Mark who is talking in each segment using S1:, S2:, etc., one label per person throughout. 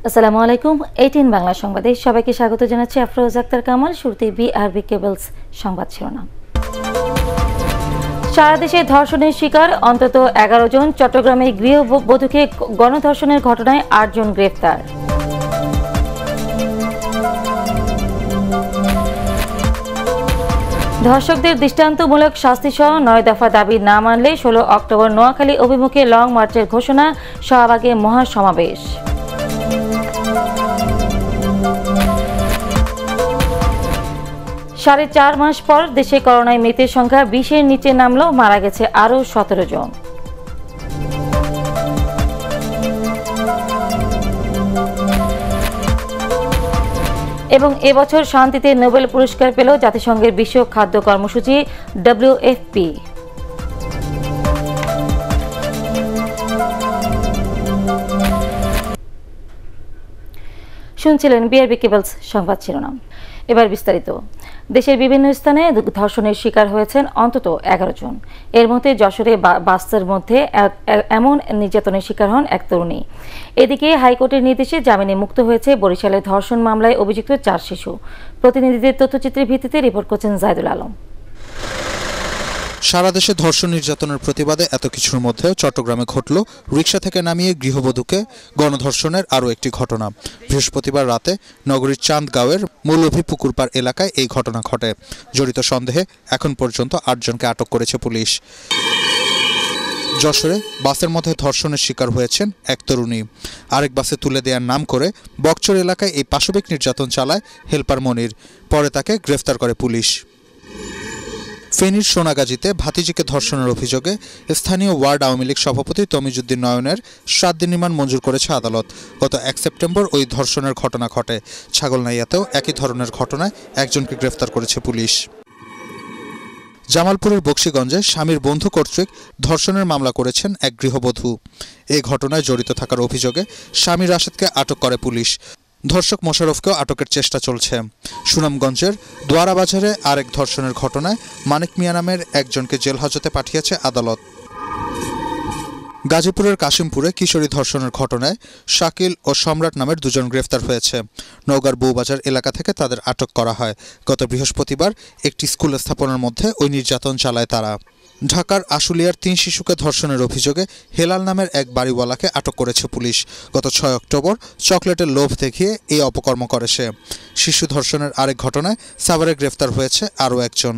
S1: আসসালামু আলাইকুম। 18 বাংলা সংবাদে সবাইকে স্বাগত জানাচ্ছি। আফরোজ আক্তার কামাল। শুরুতে বিআরবি কেবলস সংবাদ শিরোনাম। সারা দেশে ধর্ষণের শিকার অন্তত 11 জন। চট্টগ্রামে গৃহবধূকে গণধর্ষণের ঘটনায় 8 জন গ্রেফতার। ধর্ষকদের দৃষ্টান্তমূলক শাস্তিসহ 9 দফা দাবি না মানলে 16 অক্টোবর নোয়াখালী অভিমুখে লং মার্চের ঘোষণা। শাহবাগে মহাসমাবেশ। 4.5 মাস পর দেশে করোনায় মৃতের সংখ্যা 20-এর নিচে নামলেও মারা গেছে আরও 17 জন। এবং এবছর শান্তিতে নোবেল পুরস্কার পেল জাতিসংঘের বিশ্ব খাদ্য কর্মসূচি WFP। শুনছিলেন বিআরবি কেবলস সংবাদ শিরোনাম। এবার বিস্তারিত। দেশের বিভিন্ন স্থানে ধর্ষণের শিকার হয়েছেন অন্তত 11 জন। এর মধ্যে যশোরে বাসের মধ্যে এমন নির্যাতনের শিকার হন এক তরুণী। এদিকে হাইকোর্টের নির্দেশে জামিনে মুক্ত হয়েছে বরিশালের ধর্ষণ মামলায় অভিযুক্ত 4 শিশু। প্রতিনিধিদের তথ্যচিত্রের ভিত্তিতে রিপোর্ট করছেন জাহিদুল আলম।
S2: সারা দেশে ধর্ষণ নির্যাতনের প্রতিবাদে এত কিছুর মধ্যেও চট্টগ্রামে ঘটল রিকশা থেকে নামিয়ে গৃহবধূকে গণধর্ষণের আরও একটি ঘটনা। বৃহস্পতিবার রাতে নগরীর চাঁদগাঁওয়ের মৌলভী পুকুরপাড় এলাকায় এই ঘটনা ঘটে। জড়িত সন্দেহে এখন পর্যন্ত 8 জনকে আটক করেছে পুলিশ। যশোরে বাসের মধ্যে ধর্ষণের শিকার হয়েছেন এক তরুণী। আরেক বাসে তুলে দেওয়ার নাম করে বকচর এলাকায় এই পাশবিক নির্যাতন চালায় হেলপার মনির। পরে তাকে গ্রেফতার করে পুলিশ। ফেনীর সোনাগাজীতে ভাতিজিকে ধর্ষণের অভিযোগে স্থানীয় ওয়ার্ড আওয়ামী লীগ সভাপতি তমিজুদ্দিন নয়নের 7 দিন রিমান্ড মঞ্জুর করেছে আদালত। গত 1 সেপ্টেম্বর ওই ধর্ষণের ঘটনা ঘটে। ছাগলনাইয়াতেও একই ধরনের ঘটনায় একজনকে গ্রেফতার করেছে পুলিশ। জামালপুরের বকশীগঞ্জে স্বামীর বন্ধু কর্তৃক ধর্ষণের মামলা করেছেন এক গৃহবধূ। এই ঘটনায় জড়িত থাকার অভিযোগে স্বামী রাশেদকে আটক করে পুলিশ। ধর্ষক মোশাররফকেও আটকের চেষ্টা চলছে। সুনামগঞ্জের দোয়ারাবাজারে আরেক ধর্ষণের ঘটনায় মানিক মিয়া নামের একজনকে জেল হাজতে পাঠিয়েছে আদালত। গাজীপুরের কাশিমপুরে কিশোরী ধর্ষণের ঘটনায় শাকিল ও সম্রাট নামের 2 জন গ্রেফতার হয়েছে। নওগাঁর বউবাজার এলাকা থেকে তাদের আটক করা হয়। গত বৃহস্পতিবার একটি স্কুল স্থাপনার মধ্যে ওই নির্যাতন চালায় তারা। ঢাকার আশুলিয়ার 3 শিশুকে ধর্ষণের অভিযোগে হেলাল নামের এক বাড়িওয়ালাকে আটক করেছে পুলিশ। গত 6 অক্টোবর চকলেটের লোভ দেখিয়ে এই অপকর্ম করে সে। শিশু ধর্ষণের আরেক ঘটনায় সাভারে গ্রেফতার হয়েছে আরও একজন।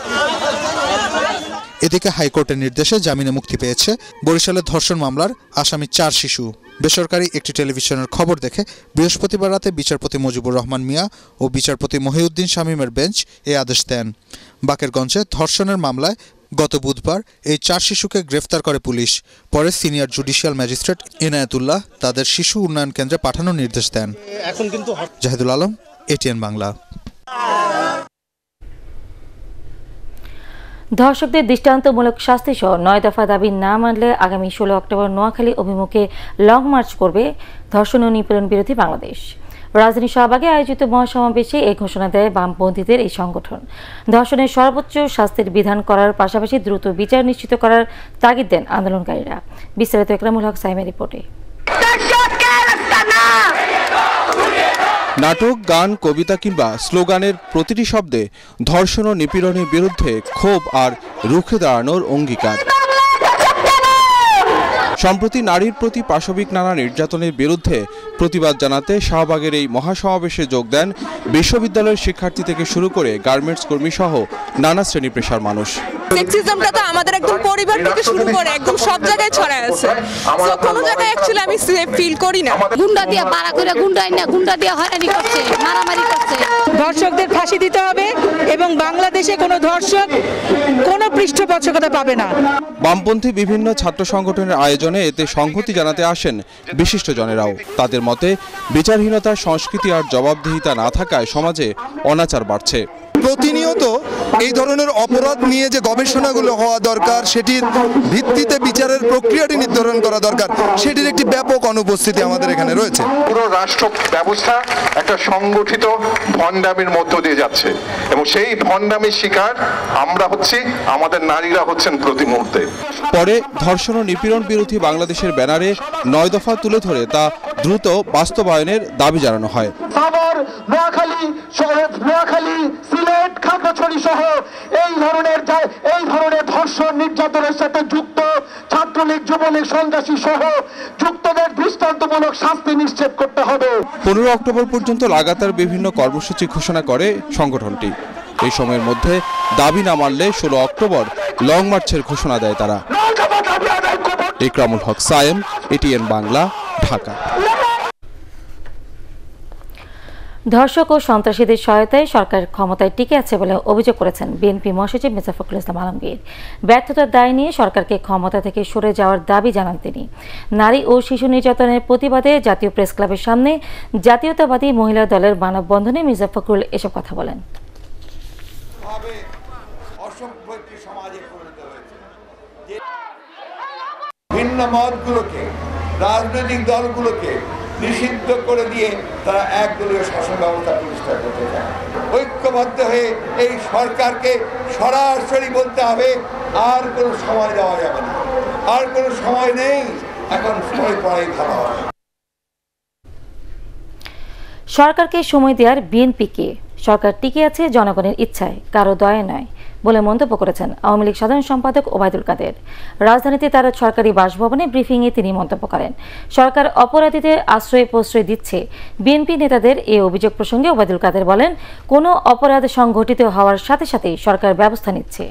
S2: এদিকে হাইকোর্টের নির্দেশে জামিনে মুক্তি পেয়েছে বরিশালের ধর্ষণ মামলার আসামি 4 শিশু। বেসরকারি একটি টেলিভিশনের খবর দেখে বৃহস্পতিবার রাতে বিচারপতি মুজিবুর রহমান মিয়া ও বিচারপতি মহিউদ্দিন শামীমের বেঞ্চ এ আদেশ দেন। বাকেরগঞ্জে ধর্ষণের মামলায় গত বুধবার এই 4 শিশুকে গ্রেফতার করে পুলিশ। পরে সিনিয়র জুডিশিয়াল ম্যাজিস্ট্রেট ইনায়েতুল্লাহ তাদের শিশু উন্নয়ন কেন্দ্রে পাঠানোর নির্দেশ দেন। জাহিদুল আলম, ATN বাংলা।
S1: ধর্ষকদের দৃষ্টান্তমূলক শাস্তিসহ 9 দফা দাবি না মানলে আগামী 16 অক্টোবর নোয়াখালী অভিমুখে লং মার্চ করবে ধর্ষণ ও নিপীড়ন বিরোধী বাংলাদেশ। রাজধানী শাহবাগে আয়োজিত মহাসমাবেশে এই ঘোষণা দেয় বামপন্থীদের এই সংগঠন। ধর্ষণের সর্বোচ্চ শাস্তির বিধান করার পাশাপাশি দ্রুত বিচার নিশ্চিত করার তাগিদ দেন আন্দোলনকারীরা। বিস্তারিত একরামুল হক সাইমের রিপোর্টে।
S3: নাটক, গান, কবিতা কিংবা স্লোগানের প্রতিটি শব্দে ধর্ষণ ও নিপীড়নের বিরুদ্ধে ক্ষোভ আর রুখে দাঁড়ানোর অঙ্গীকার। সম্প্রতি নারীর প্রতি পাশবিক নানা নির্যাতনের বিরুদ্ধে প্রতিবাদ জানাতে শাহবাগের এই মহাসমাবেশে যোগ দেন বিশ্ববিদ্যালয়ের শিক্ষার্থী থেকে শুরু করে গার্মেন্টস কর্মী সহ নানা শ্রেণী পেশার মানুষ।
S4: সেক্সিজমটা তো আমাদের একদম পরিবার থেকে শুরু করে একদম সব জায়গায় ছড়ায় আছে। সো কোনো জায়গায় অ্যাকচুয়ালি আমি সেফ ফিল করি না।
S5: গুন্ডা দিয়ে পাড়া করে গুন্ডা দিয়ে হয়রানি করছে, মারামারি করছে।
S6: ধর্ষকদের ফাঁসি দিতে হবে এবং বাংলাদেশে কোনো ধর্ষক কোনো পৃষ্ঠপোষকতা পাবে না।
S3: বামপন্থী বিভিন্ন ছাত্র সংগঠনের আয়োজনে এতে সংহতি জানাতে আসেন বিশিষ্টজনেরাও। তাদের মতে বিচারহীনতার সংস্কৃতি আর জবাবদিহিতা না থাকায় সমাজে অনাচার বাড়ছে।
S7: প্রতিনিয়ত এই ধরনের অপরাধ নিয়ে যে গবেষণাগুলো হওয়া দরকার, সেটির ভিত্তিতে বিচারের প্রক্রিয়াটি নির্ধারণ করা দরকার, সেটির একটি ব্যাপক অনুপস্থিতি আমাদের এখানে রয়েছে।
S8: পুরো রাষ্ট্র ব্যবস্থা একটা সংগঠিত ভণ্ডামির মধ্য দিয়ে যাচ্ছে এবং সেই ভণ্ডামির শিকার আমরা হচ্ছি, আমাদের নারীরা হচ্ছেন প্রতি মুহূর্তে।
S3: পরে ধর্ষণ ও নিপীড়ন বিরোধী বাংলাদেশের ব্যানারে 9 দফা তুলে ধরে তা দ্রুত বাস্তবায়নের দাবি জানানো হয়।
S9: নোয়াখালী, সিলেট, খাগড়াছড়ি সহ এই ধরনের ধর্ষণ নির্যাতনের সাথে যুক্ত ছাত্রলীগ, যুবলীগ, সন্ত্রাসী সহ যুক্তদের দৃষ্টান্তমূলক শাস্তি নিশ্চিত করতে হবে।
S3: 15 অক্টোবর পর্যন্ত লাগাতার বিভিন্ন কর্মসূচি ঘোষণা করে সংগঠনটি। এই সময়ের মধ্যে দাবি না মানলে 16 অক্টোবর লং মার্চের ঘোষণা দেয় তারা। ইকরামুল হক সায়েম, এটিএন বাংলা, ঢাকা।
S1: ধর্ষক ও সন্ত্রাসীদের সহায়তায় সরকার ক্ষমতায় টিকে আছে বলে অভিযোগ করেছেন বিএনপি মহাসচিব মির্জা ফখরুল ইসলাম আলমগীর। ব্যর্থতার দায় নিয়ে সরকারকে ক্ষমতা থেকে সরে যাওয়ার দাবি জানান তিনি। নারী ও শিশু নির্যাতনের প্রতিবাদে জাতীয় প্রেস ক্লাবের সামনে জাতীয়তাবাদী মহিলা দলের মানববন্ধনে মির্জা ফখরুল এসব কথা বলেন।
S10: ভিন্ন মতগুলোকে, রাজনৈতিক দলগুলোকে নিষিদ্ধ করে দিয়ে তারা একদলীয় শাসন ব্যবস্থা প্রতিষ্ঠা করতে চায়। ঐক্যবদ্ধ হয়ে এই সরকারকে সরাসরি বলতে হবে, আর কোনো সময় দেওয়া যাবে না, আর কোনো সময় নেই, এখন সময় পড়াই ভালো হবে।
S1: সরকারকে সময় দেওয়ার বিএনপিকে, সরকার টিকে আছে জনগণের ইচ্ছায়, কারো দয়া নয় বলে মন্তব্য করেছেন আওয়ামী লীগ সাধারণ সম্পাদক ওবায়দুল কাদের। রাজধানীতে তার সরকারি বাসভবনে ব্রিফিংয়ে তিনি মন্তব্য করেন, সরকার অপরাধীদের আশ্রয় প্রশ্রয় দিচ্ছে। বিএনপি নেতাদের এই অভিযোগ প্রসঙ্গে ওবায়দুল কাদের বলেন, কোনো অপরাধ সংঘটিত হওয়ার সাথে সাথেই সরকার ব্যবস্থা নিচ্ছে।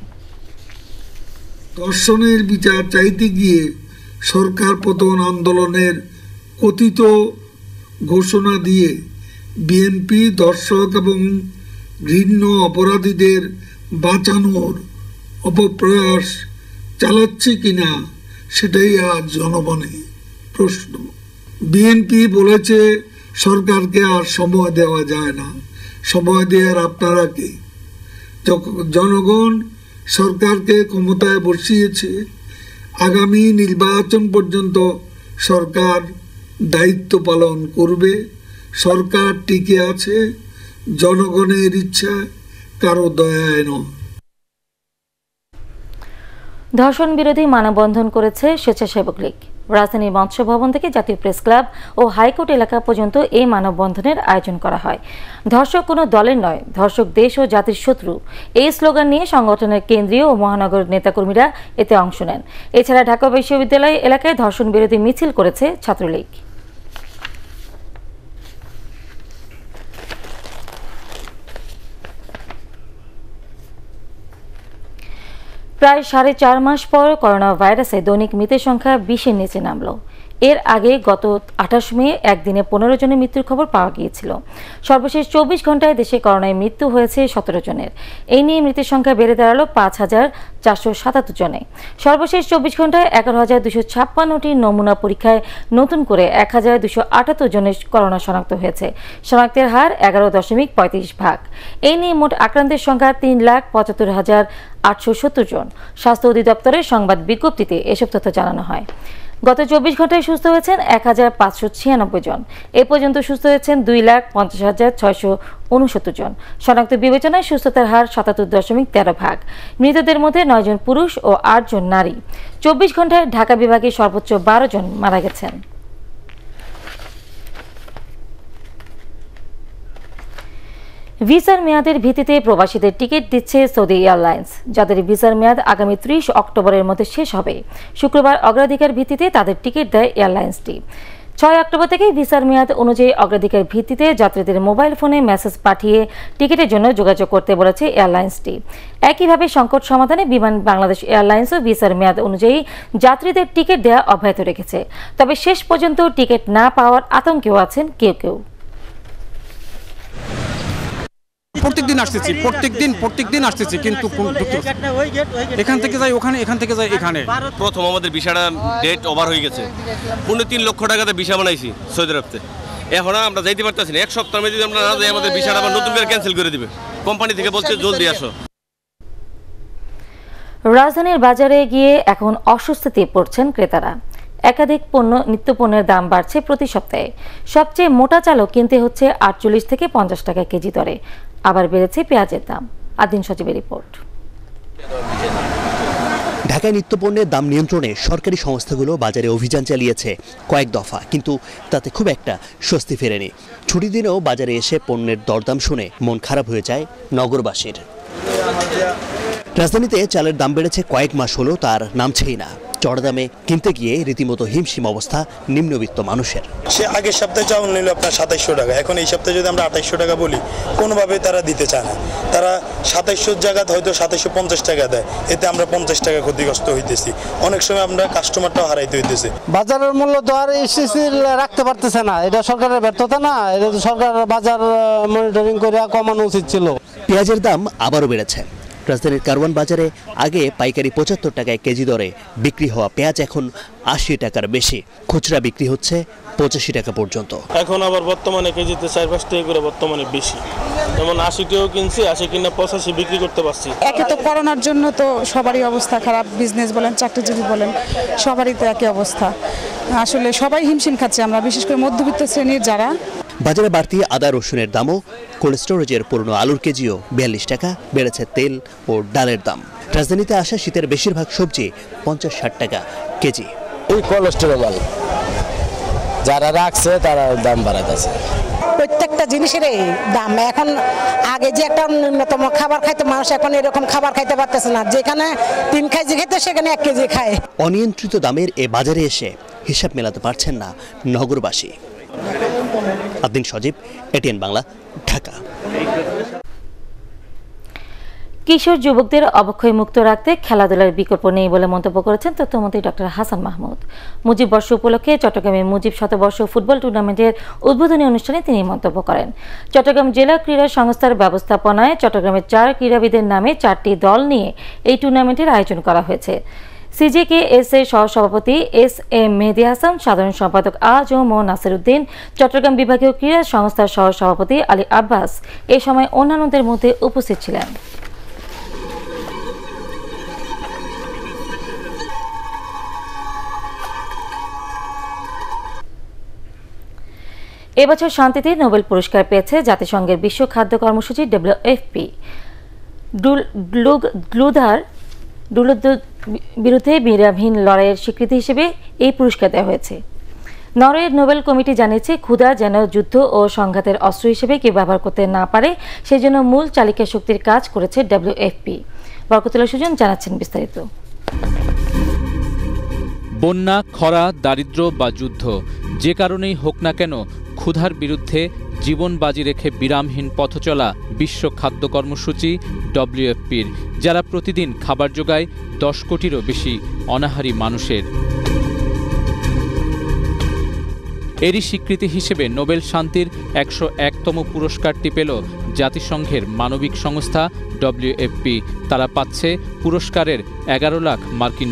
S11: ধর্ষণের বিচার চাইতে গিয়ে সরকার পতন আন্দোলনের কথিত ঘোষণা দিয়ে বিএনপি ধর্ষক এবং ঘৃণ্য অপরাধীদের বাঁচানোর অপপ্রয়াস চালাচ্ছে কিনা সেটাই আজ জনগণের প্রশ্ন। বিএনপি বলেছে সরকারকে আর সময় দেওয়া যায় না। সময় দেওয়ার আপনারা কে? জনগণ সরকারকে ক্ষমতায় বসিয়েছে। আগামী নির্বাচন পর্যন্ত সরকার দায়িত্ব পালন করবে। সরকার টিকে আছে জনগণের ইচ্ছা, কারো দয়ায় নয়।
S1: ধর্ষণ বিরোধী মানববন্ধন করেছে স্বেচ্ছাসেবক লীগ। রাজধানীর মৎস্য ভবন থেকে জাতীয় প্রেস ক্লাব ও হাইকোর্ট এলাকা পর্যন্ত এই মানববন্ধনের আয়োজন করা হয়। ধর্ষক কোনো দলের নয়, ধর্ষক দেশ ও জাতির শত্রু, এই স্লোগান নিয়ে সংগঠনের কেন্দ্রীয় ও মহানগর নেতাকর্মীরা এতে অংশ নেন। এছাড়া ঢাকা বিশ্ববিদ্যালয় এলাকায় ধর্ষণ বিরোধী মিছিল করেছে ছাত্রলীগ। প্রায় 4.5 মাস পর করোনা ভাইরাসে দৈনিক মৃতের সংখ্যা 20-এর নিচে নামল। এর আগে গত 28 মে একদিনে 15 জনের মৃত্যুর খবর পাওয়া গিয়েছিল। সর্বশেষ 24 ঘন্টায় দেশে করোনায় মৃত্যু হয়েছে 17 জনের। এই নিয়ে মৃতের সংখ্যা বেড়ে দাঁড়ালো 5,477 জনে। সর্বশেষ 24 ঘন্টায় 11,256টি নমুনা পরীক্ষায় নতুন করে 1,278 জনের করোনা শনাক্ত হয়েছে। শনাক্তের হার 11.35%। এই নিয়ে মোট আক্রান্তের সংখ্যা 3,75,870 জন। স্বাস্থ্য অধিদপ্তরের সংবাদ বিজ্ঞপ্তিতে এসব তথ্য জানানো হয়। গত 24 ঘন্টায় সুস্থ হয়েছেন 1,596 জন। এ পর্যন্ত সুস্থ হয়েছেন 2,50,669 জন। শনাক্ত বিবেচনায় সুস্থতার হার 77.13%। মৃতদের মধ্যে 9 জন পুরুষ ও 8 জন নারী। 24 ঘন্টায় ঢাকা বিভাগে সর্বোচ্চ 12 জন মারা গেছেন। ভিসার মেয়াদের ভিত্তিতে প্রবাসীদের টিকিট দিচ্ছে সৌদি এয়ারলাইন্স, যাদের ভিসার মেয়াদ আগামী 30 অক্টোবরের মধ্যে শেষ হবে। শুক্রবার অগ্রাধিকার ভিত্তিতে তাদের টিকিট দেয় এয়ারলাইন্সটি। 6 অক্টোবর থেকে ভিসার মেয়াদ অনুযায়ী অগ্রাধিকার ভিত্তিতে যাত্রীদের মোবাইল ফোনে মেসেজ পাঠিয়ে টিকিটের জন্য যোগাযোগ করতে বলেছে এয়ারলাইন্সটি। একইভাবে সংকট সমাধানে বিমান বাংলাদেশ এয়ারলাইন্সও ভিসার মেয়াদ অনুযায়ী যাত্রীদের টিকিট দেওয়া অব্যাহত রেখেছে। তবে শেষ পর্যন্ত টিকিট না পাওয়ার আতঙ্কেও আছেন কেউ কেউ।
S12: প্রত্যেকদিন আসতেছি কিন্তু এখান থেকে যাই ওখানে, এখান থেকে যাই এখানে।
S13: প্রথম আমাদের ভিসাটা ডেট ওভার হয়ে গেছে। 3.5 লক্ষ টাকাতে ভিসা বানাইছি সৌদি আরবতে, এখন আমরা যাইতে পারতেছি না, 1 সপ্তাহের মধ্যে আমরা না যাই আমাদের ভিসাটা আবার নতুন করে ক্যান্সেল করে দিবে। কোম্পানি থেকে বলছে জলদি আসো।
S1: রাজধানীর বাজারে গিয়ে এখন অস্বস্তিতে পড়ছেন ক্রেতারা। একাধিক নিত্যপণ্যের দাম বাড়ছে প্রতি সপ্তাহে। সবচেয়ে মোটা চালও কিনতে হচ্ছে 48 থেকে 50 টাকা কেজি দরে। আবার বেড়েছে পেঁয়াজের দাম। আদিন সচিবের রিপোর্ট।
S14: ঢাকায় নিত্যপণ্যের দাম নিয়ন্ত্রণে সরকারি সংস্থাগুলো বাজারে অভিযান চালিয়েছে কয়েক দফা, কিন্তু তাতে খুব একটা স্বস্তি ফেরেনি। ছুটির দিনেও বাজারে এসে পণ্যের দরদাম শুনে মন খারাপ হয়ে যায় নগরবাসীর। রাজধানীতে চালের দাম বেড়েছে কয়েক মাস হলো, তার নামছেই না। চড়া দামে কিনতে গিয়ে রীতিমতো হিমশিম অবস্থা নিম্নবিত্ত মানুষের।
S15: সে আগের সপ্তাহে চাউল নিল আপনার 2700 টাকা, এখন এই সপ্তাহে যদি আমরা 2800 টাকা বলি, কোনোভাবে তারা দিতে চায় না। তারা 2700 জায়গাতে হয়তো 2750 টাকা দেয়, এতে আমরা 50 টাকা ক্ষতিগ্রস্ত হইতেছি। অনেক সময় আমরা কাস্টমারটাও হারাইতে হইতেছে।
S16: বাজারের মূল্য তো আর স্থির রাখতে পারতেছে না, এটা সরকারের ব্যর্থতা না, এটা তো সরকার বাজার মনিটরিং করে কমানো উচিত ছিল।
S14: পেঁয়াজের দাম আবারও বেড়েছে। রাজধানীর কারওয়ান বাজারে আগে পাইকারি 75 টাকায় কেজি দরে বিক্রি হওয়া পেঁয়াজ এখন 80 টাকার বেশি, খুচরা বিক্রি হচ্ছে 85 টাকা পর্যন্ত।
S17: এখন আবার বর্তমানে কেজিতে 4-5 টাকা করে বর্তমানে বেশি, যেমন 80 টাকাও কিনছি, 80 কিনা 85 বিক্রি করতে পারছি।
S18: একে তো করোনার জন্য তো সবারই অবস্থা খারাপ, বিজনেস বলেন, চাকরিজীবী বলেন, সবারই তো একই অবস্থা। আসলে সবাই হিমশিম খাচ্ছে, আমরা বিশেষ করে মধ্যবিত্ত শ্রেণীর যারা।
S14: বাজারে বাড়তি আদা রসুনের দামও, কোল্ড স্টোরেজের পুরনো আলুর কেজিও 42 টাকা, বেড়েছে তেল ও ডালের দাম। রাজধানীতে আসা শীতের বেশিরভাগ সবজি 50-60 টাকা কেজি।
S19: এই কোলেস্টেরল মাল যারা রাখছে তারা দাম বাড়াইতেছে।
S20: প্রত্যেকটা জিনিসের দাম এখন, আগে যে একটা ন্যূনতম খাবার খাইতো মানুষ, এখন এরকম খাবার খাইতে পারতেছে না। যেখানে 3 কেজি খেতে সেখানে 1 কেজি খায়।
S14: অনিয়ন্ত্রিত দামের এ বাজারে এসে হিসাব মেলাতে পারছেন না নগরবাসী। আদিন সজীব, এটিএন বাংলা, ঢাকা।
S1: কিশোর যুবকদের অবক্ষয় মুক্ত রাখতে খেলাধুলার বিকল্প নেই বলে মন্তব্য করেছেন তথ্যমন্ত্রী ডক্টর হাসান মাহমুদ। মুজিব বর্ষ উপলক্ষে চট্টগ্রামে মুজিব শতবর্ষ ফুটবল টুর্নামেন্টের উদ্বোধনী অনুষ্ঠানে তিনি মন্তব্য করেন। চট্টগ্রাম জেলা ক্রীড়া সংস্থার ব্যবস্থাপনায় চট্টগ্রামের 4 ক্রীড়াবিদের নামে 4টি দল নিয়ে এই টুর্নামেন্টের আয়োজন করা হয়েছে। সিজেকেএস এর সহসভাপতি এস.এম. মেহেদী হাসান, সাধারণ সম্পাদক আ.জ.ম. নাসির উদ্দিন, চট্টগ্রাম বিভাগীয় ক্রীড়া সংস্থার সহসভাপতি আলী আব্বাস এ সময় অন্যান্যদের মধ্যে উপস্থিত ছিলেন। এবছর শান্তিতে নোবেল পুরস্কার পেয়েছে জাতিসংঘের বিশ্ব খাদ্য কর্মসূচি WFP। গ্লুধার বিরুদ্ধে বিরামহীন লড়াইয়ের স্বীকৃতি হিসেবে এই পুরস্কার দেওয়া হয়েছে। নরওয়ের নোবেল কমিটি জানিয়েছে, ক্ষুধা যেন যুদ্ধ ও সংঘাতের অস্ত্র হিসেবে কেউ ব্যবহার করতে না পারে, সেজন্য মূল চালিকা শক্তির কাজ করেছে WFP। বরকতুল্লাহ সুজন জানাচ্ছেন বিস্তারিত।
S21: বন্যা, খরা, দারিদ্র্য বা যুদ্ধ, যে কারণেই হোক না কেন, ক্ষুধার বিরুদ্ধে জীবন বাজি রেখে বিরামহীন পথ চলা বিশ্ব খাদ্য কর্মসূচি WFPর, যারা প্রতিদিন খাবার যোগায় 10 কোটিরও বেশি অনাহারী মানুষের। এরই স্বীকৃতি হিসেবে নোবেল শান্তির 101তম পুরস্কারটি পেল জাতিসংঘের মানবিক সংস্থা WFP। তারা পাচ্ছে পুরস্কারের $11 লাখ মার্কিন।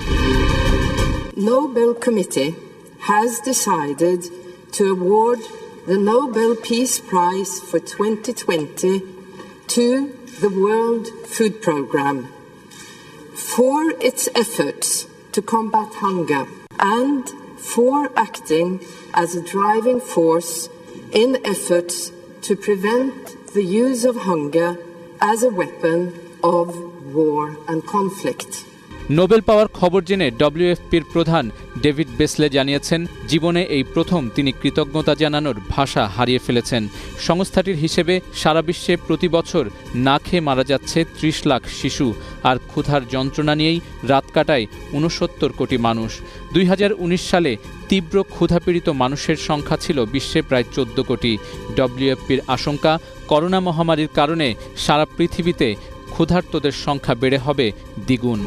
S22: Nobel Committee has decided to award the Nobel Peace Prize for 2020 to the World Food Programme for its efforts to combat hunger and for acting as a driving force in efforts to prevent the use of hunger as a weapon of war and conflict.
S21: Nobel পাওয়ার খবর জেনে WFPর প্রধান David বেসলে জানিয়েছেন, জীবনে এই প্রথম তিনি কৃতজ্ঞতা জানানোর ভাষা হারিয়ে ফেলেছেন। সংস্থাটির হিসেবে সারা বিশ্বে প্রতি বছর না খেয়ে মারা যাচ্ছে 30 লাখ শিশু, আর ক্ষুধার যন্ত্রণা নিয়েই রাত কাটায় 69 কোটি মানুষ। 2019 সালে তীব্র ক্ষুধাপীড়িত মানুষের সংখ্যা ছিল বিশ্বে প্রায় 14 কোটি। WFPর আশঙ্কা, করোনা মহামারীর কারণে সারা পৃথিবীতে ক্ষুধার্তদের সংখ্যা বেড়ে হবে দ্বিগুণ।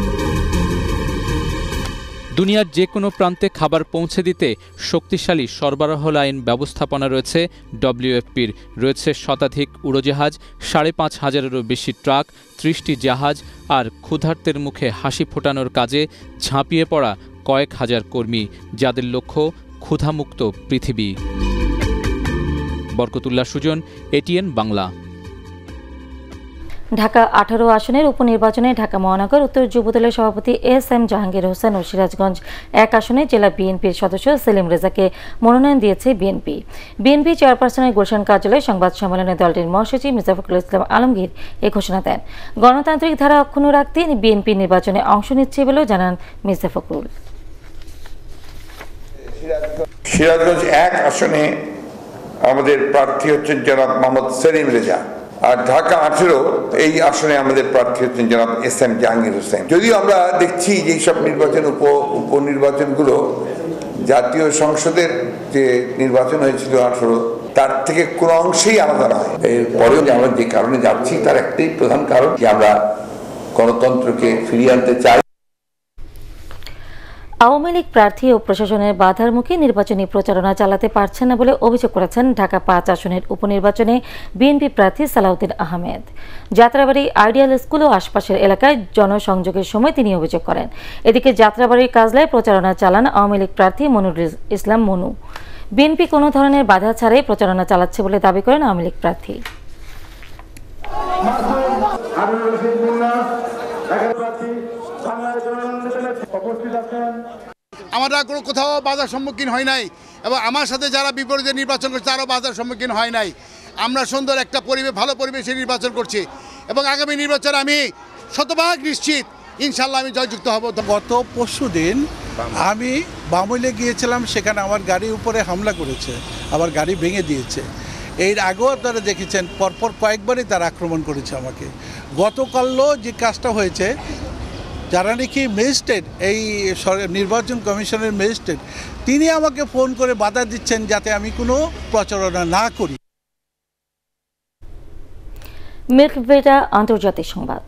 S21: দুনিয়ার যে কোনো প্রান্তে খাবার পৌঁছে দিতে শক্তিশালী সরবরাহ লাইন ব্যবস্থাপনা রয়েছে WFPর। রয়েছে শতাধিক উড়োজাহাজ, 5,500-এরও বেশি ট্রাক, 30টি জাহাজ, আর ক্ষুধার্তের মুখে হাসি ফোটানোর কাজে ঝাঁপিয়ে পড়া কয়েক হাজার কর্মী, যাদের লক্ষ্য ক্ষুধামুক্ত পৃথিবী। বরকতুল্লাহ সুজন, এটিএন বাংলা।
S1: ঢাকা 18 আসনের উপনির্বাচনে ঢাকা মহানগর উত্তর যুবদলের সভাপতি এস.এম. জাহাঙ্গীর হোসেন ও সিরাজগঞ্জ 1 আসনে জেলা বিএনপির সদস্য সেলিম রেজাকে মনোনয়ন দিয়েছে বিএনপি। বিএনপি চেয়ারপারসনের গুলশান কার্যালয়ে সংবাদ সম্মেলনে দলটির মহাসচিব মির্জা ফখরুল ইসলাম আলমগীর এই ঘোষণা দেন। গণতান্ত্রিক ধারা অক্ষুণ্ণ রাখতে বিএনপি নির্বাচনে অংশ নিচ্ছে বলেও জানান মির্জা ফখরুল।
S10: সিরাজগঞ্জ 1 আসনে আমাদের প্রার্থী হচ্ছেন জনাব মোহাম্মদ সেলিম রেজা, আর ঢাকা 18 এই আসনে আমাদের প্রার্থী হচ্ছেন জনাব এস.এম. জাহাঙ্গীর হোসেন। যদিও আমরা দেখছি যে এইসব নির্বাচন উপনির্বাচনগুলো জাতীয় সংসদের যে নির্বাচন হয়েছিল 18 তার থেকে কোনো অংশেই আলাদা নয়। এরপরেও যে আমরা যে কারণে যাচ্ছি তার একটাই প্রধান কারণ যে আমরা গণতন্ত্রকে ফিরিয়ে আনতে চাই।
S1: আওয়ামী লীগ প্রার্থী ও প্রশাসনের বাধার মুখে নির্বাচনী প্রচারণা চালাতে পারছেন না বলে অভিযোগ করেছেন ঢাকা 5 আসনের উপনির্বাচনে বিএনপি প্রার্থী সালাউদ্দিন আহমেদ। যাত্রাবাড়ি আইডিয়াল স্কুল ও আশপাশের এলাকায় জনসংযোগের সময় তিনি অভিযোগ করেন। এদিকে যাত্রাবাড়ির কাজলায় প্রচারণা চালান আওয়ামী লীগ প্রার্থী মনুর ইসলাম মনু। বিএনপি কোনো ধরনের বাধা ছাড়াই প্রচারণা চালাচ্ছে বলে দাবি করেন আওয়ামী লীগ প্রার্থী।
S2: আমরা কোনো কোথাও বাধার সম্মুখীন হয় নাই এবং আমার সাথে যারা বিপরীতে নির্বাচন করছে তারাও বাধার সম্মুখীন হয় নাই। আমরা সুন্দর একটা ভালো পরিবেশে নির্বাচন করছি এবং আগামী নির্বাচন আমি শতভাগ নিশ্চিত ইনশাল্লাহ আমি জয়যুক্ত হব।
S4: গত পরশু দিন আমি বামুইলে গিয়েছিলাম, সেখানে আমার গাড়ির উপরে হামলা করেছে, আবার গাড়ি ভেঙে দিয়েছে। এর আগেও আপনারা দেখেছেন পরপর কয়েকবারই তারা আক্রমণ করেছে আমাকে। গতকালও যে কাজটা হয়েছে, যারা নাকি ম্যাজিস্ট্রেট, এই নির্বাচন কমিশনের ম্যাজিস্ট্রেট, তিনি আমাকে ফোন করে বাধা দিচ্ছেন যাতে আমি কোনো প্রচারণা না করি।
S1: মিল্কভেটা আন্তর্জাতিক সংবাদ।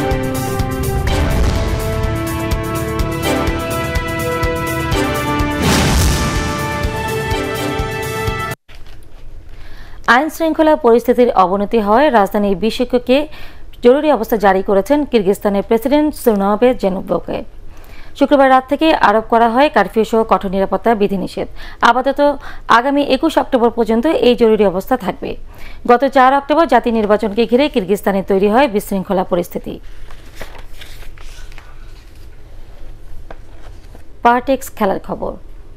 S1: আইন শৃঙ্খলা পরিস্থিতির অবনতি হওয়ায় রাজধানী বিশকেকে জরুরি অবস্থা জারি করেছেন কিরগিজস্তানের প্রেসিডেন্ট সুরনবে জেনবেকভ। শুক্রবার রাত থেকে আরোপ করা হয় কারফিউ সহ কঠোর নিরাপত্তা বিধিনিষেধ। আপাতত আগামী 21 অক্টোবর পর্যন্ত এই জরুরি অবস্থা থাকবে। গত 4 অক্টোবর জাতীয় নির্বাচনকে ঘিরে কিরগিজস্তানে তৈরি হয় বিশৃঙ্খলা পরিস্থিতি। পার্টেক্স খেলার খবর।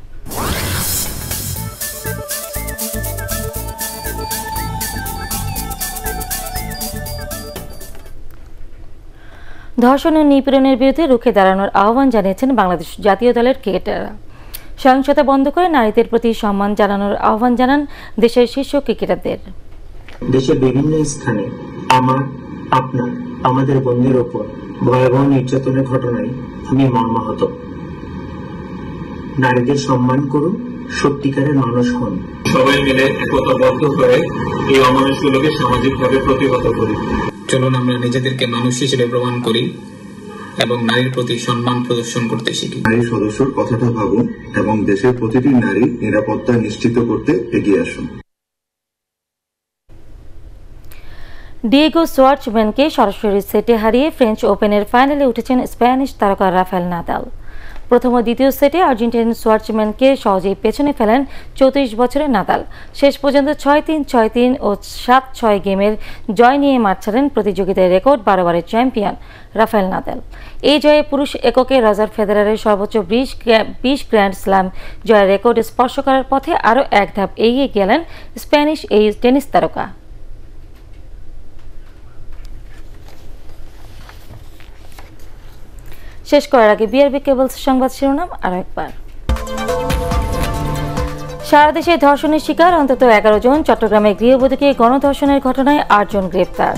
S1: ধর্ষণ ও নিপীড়নের বিরুদ্ধে রুখে দাঁড়ানোর আহ্বান জানিয়েছেন বাংলাদেশ জাতীয় দলের ক্রিকেটাররা। সহিংসতা বন্ধ করে নারীদের প্রতি সম্মান জানানোর আহ্বান জানান দেশের শীর্ষ ক্রিকেটারদের।
S23: দেশের বিভিন্ন স্থানে আমাদের বোনদের ওপর ভয়াবহ নির্যাতনের ঘটনায় আমি মর্মাহত। নারীদের সম্মান করুন, সত্যিকারের মানুষ হন।
S24: সবাই মিলে একতাবদ্ধ হয়ে এই অমানুষগুলোকে সামাজিকভাবে প্রতিহত করি।
S23: চলুন আমরা নিজেদেরকে মানুষ হিসেবে প্রমাণ করি এবং নারীর প্রতি সম্মান প্রদর্শন করতে শিখি।
S25: নারী সদস্যর কথাটা ভাবুন এবং দেশের প্রতিটি নারীর নিরাপত্তা নিশ্চিত করতে এগিয়ে আসুন।
S1: ডিয়েগো সোয়ার্চম্যানকে সরাসরি সেটে হারিয়ে ফ্রেঞ্চ ওপেনের ফাইনালে উঠেছেন স্প্যানিশ তারকা রাফায়েল নাদাল। প্রথম ও দ্বিতীয় সেটে আর্জেন্টিন সোয়ার্চম্যানকে সহজেই পেছনে ফেলেন 34 বছরের নাদাল। শেষ পর্যন্ত 6-3, 6-3 ও 7-6 গেমের জয় নিয়ে মাঠ ছাড়েন প্রতিযোগিতায় রেকর্ড 12 বারের চ্যাম্পিয়ন রাফায়েল নাদাল। এই জয়ে পুরুষ এককে রজার ফেদেরারের সর্বোচ্চ 20 গ্র্যান্ড স্ল্যাম জয়ের রেকর্ড স্পর্শ করার পথে আরও এক ধাপ এগিয়ে গেলেন স্প্যানিশ এই টেনিস তারকা। শেষ করার আগে বিআরবি কেবলস সংবাদ শিরোনাম আরও একবার। সারা দেশে ধর্ষণের শিকার অন্তত 11 জন। চট্টগ্রামে গৃহবধূকে গণধর্ষণের ঘটনায় 8 জন গ্রেপ্তার।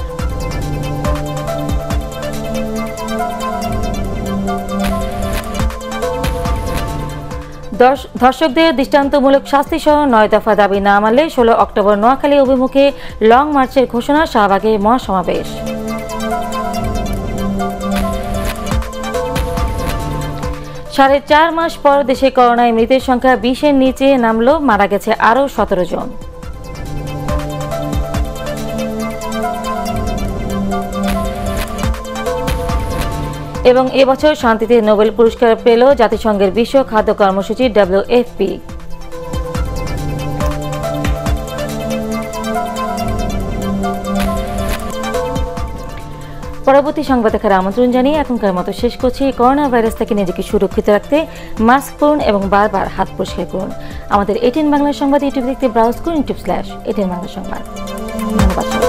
S1: ধর্ষকদের দৃষ্টান্তমূলক শাস্তি সহ 9 দফা দাবি না মানলে 16 অক্টোবর নোয়াখালী অভিমুখে লং মার্চের ঘোষণা। শাহবাগে মহাসমাবেশ। 4.5 মাস পর দেশে করোনায় মৃতের সংখ্যা 20-এর নিচে নামলো, মারা গেছে আরও 17 জন। এবং এবছর শান্তিতে নোবেল পুরস্কার পেল জাতিসংঘের বিশ্ব খাদ্য কর্মসূচি WFP। পরবর্তী সংবাদ দেখার আমন্ত্রণ জানিয়ে এখনকার মতো শেষ করছি। করোনা ভাইরাস থেকে নিজেকে সুরক্ষিত রাখতে মাস্ক পরুন এবং বারবার হাত পরিষ্কার করুন। আমাদের এটিএন বাংলা সংবাদ ইউটিউব দেখতে ব্রাউজ করুন YouTube/ATN বাংলা সংবাদ। ধন্যবাদ।